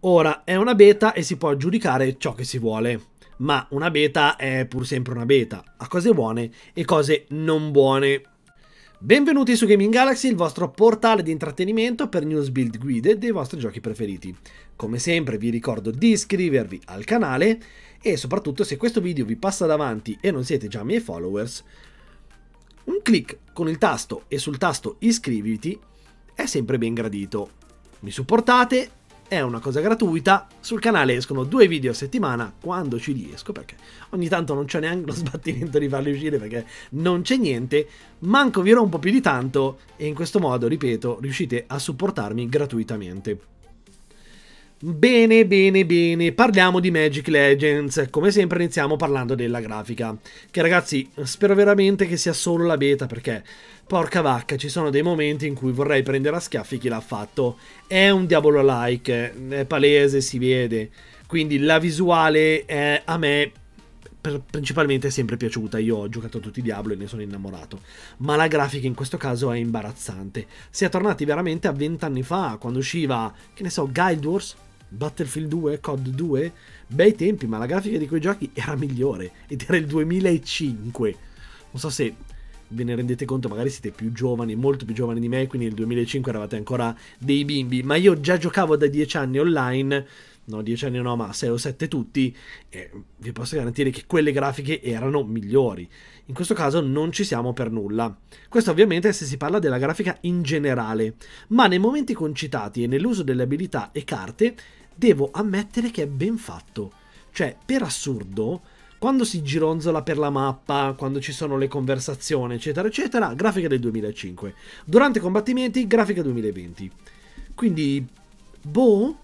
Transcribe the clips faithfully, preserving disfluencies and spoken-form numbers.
Ora, è una beta e si può giudicare ciò che si vuole, ma una beta è pur sempre una beta, ha cose buone e cose non buone. Benvenuti su Gaming Galaxy, il vostro portale di intrattenimento per news, build, guide dei vostri giochi preferiti. Come sempre vi ricordo di iscrivervi al canale e soprattutto, se questo video vi passa davanti e non siete già miei followers, un clic con il tasto e sul tasto iscriviti è sempre ben gradito. Mi supportate, è una cosa gratuita, sul canale escono due video a settimana quando ci riesco, perché ogni tanto non c'è neanche lo sbattimento di farli uscire perché non c'è niente, manco vi rompo più di tanto e in questo modo, ripeto, riuscite a supportarmi gratuitamente. Bene, bene, bene, parliamo di Magic Legends. Come sempre iniziamo parlando della grafica, che ragazzi spero veramente che sia solo la beta, perché porca vacca, ci sono dei momenti in cui vorrei prendere a schiaffi chi l'ha fatto. È un Diablo-like, è palese, si vede, quindi la visuale è, a me principalmente è sempre piaciuta. Io ho giocato a tutti i Diablo e ne sono innamorato, ma la grafica in questo caso è imbarazzante. Si è tornati veramente a vent'anni fa, quando usciva, che ne so, Guild Wars, Battlefield due, C O D due, bei tempi, ma la grafica di quei giochi era migliore, ed era il duemilacinque. Non so se ve ne rendete conto, magari siete più giovani, molto più giovani di me, quindi nel duemilacinque eravate ancora dei bimbi, ma io già giocavo da dieci anni online, no, dieci anni no, ma sei o sette tutti, e vi posso garantire che quelle grafiche erano migliori. In questo caso non ci siamo per nulla. Questo ovviamente se si parla della grafica in generale, ma nei momenti concitati e nell'uso delle abilità e carte devo ammettere che è ben fatto. Cioè, per assurdo, quando si gironzola per la mappa, quando ci sono le conversazioni, eccetera, eccetera, grafica del duemilacinque. Durante i combattimenti, grafica duemilaventi. Quindi, boh,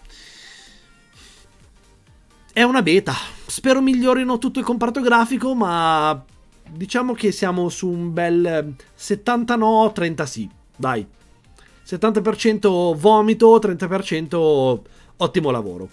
è una beta. Spero migliorino tutto il comparto grafico, ma diciamo che siamo su un bel settanta no, trenta sì. Dai, settanta per cento vomito, trenta per cento ottimo lavoro.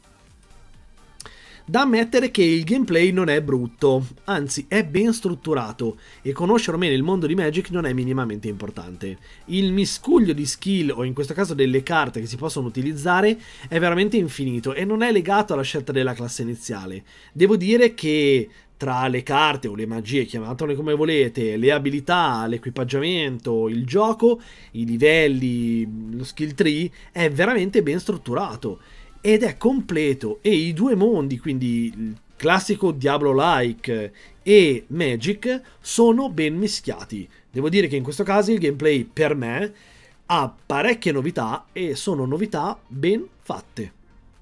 Da ammettere che il gameplay non è brutto, anzi è ben strutturato e conoscere o meno il mondo di Magic non è minimamente importante. Il miscuglio di skill, o in questo caso delle carte che si possono utilizzare, è veramente infinito e non è legato alla scelta della classe iniziale. Devo dire che tra le carte o le magie, chiamatele come volete, le abilità, l'equipaggiamento, il gioco, i livelli, lo skill tree, è veramente ben strutturato. Ed è completo, e i due mondi, quindi il classico Diablo-like e Magic, sono ben mischiati. Devo dire che in questo caso il gameplay per me ha parecchie novità e sono novità ben fatte.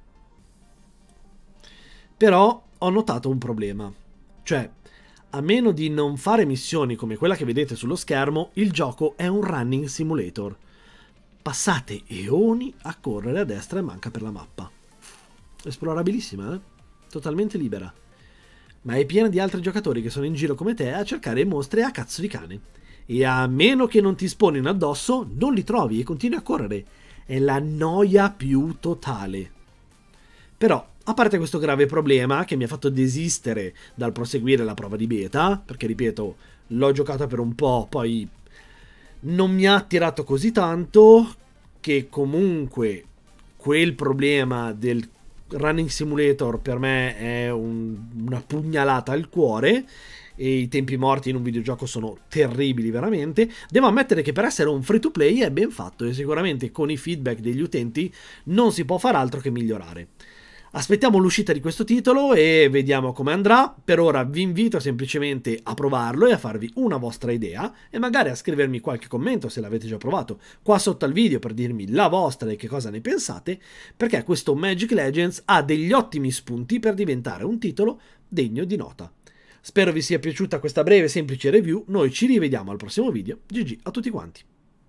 Però ho notato un problema, cioè a meno di non fare missioni come quella che vedete sullo schermo, il gioco è un running simulator. Passate eoni a correre a destra e manca per la mappa. Esplorabilissima, eh? Totalmente libera. Ma è piena di altri giocatori che sono in giro come te a cercare mostre a cazzo di cane. E a meno che non ti sponino addosso, non li trovi e continui a correre. È la noia più totale. Però, a parte questo grave problema che mi ha fatto desistere dal proseguire la prova di beta, perché ripeto, l'ho giocata per un po', poi non mi ha attirato così tanto, che comunque quel problema del running simulator per me è un, una pugnalata al cuore, e i tempi morti in un videogioco sono terribili veramente. Devo ammettere che per essere un free to play è ben fatto e sicuramente con i feedback degli utenti non si può far altro che migliorare. Aspettiamo l'uscita di questo titolo e vediamo come andrà. Per ora vi invito semplicemente a provarlo e a farvi una vostra idea e magari a scrivermi qualche commento se l'avete già provato qua sotto al video per dirmi la vostra e che cosa ne pensate, perché questo Magic Legends ha degli ottimi spunti per diventare un titolo degno di nota. Spero vi sia piaciuta questa breve e semplice review, noi ci rivediamo al prossimo video, G G a tutti quanti.